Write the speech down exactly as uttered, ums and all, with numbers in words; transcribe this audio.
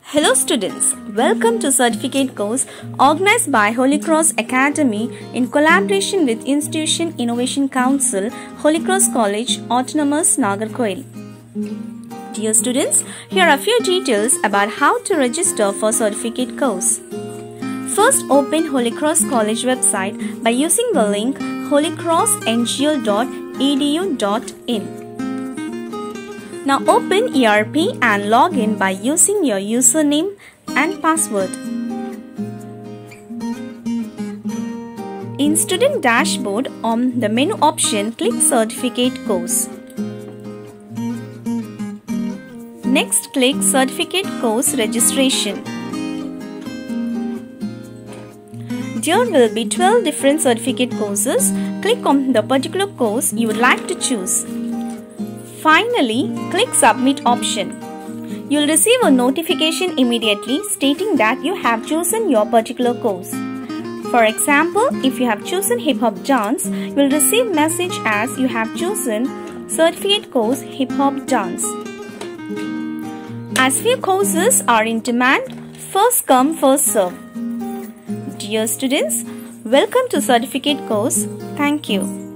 Hello students, welcome to certificate course organized by Holy Cross Academy in collaboration with Institution Innovation Council, Holy Cross College, Autonomous, Nagarkoil. Dear students, here are a few details about how to register for certificate course. First, open Holy Cross College website by using the link holy cross n g l dot e d u dot in. Now open E R P and log in by using your username and password. In Student Dashboard, on the menu option, click Certificate Course. Next, click Certificate Course Registration. There will be twelve different certificate courses. Click on the particular course you would like to choose. Finally, click Submit option. You will receive a notification immediately stating that you have chosen your particular course. For example, if you have chosen Hip Hop Dance, you will receive message as you have chosen Certificate Course Hip Hop Dance. As few courses are in demand, first come, first serve. Dear students, welcome to Certificate Course. Thank you.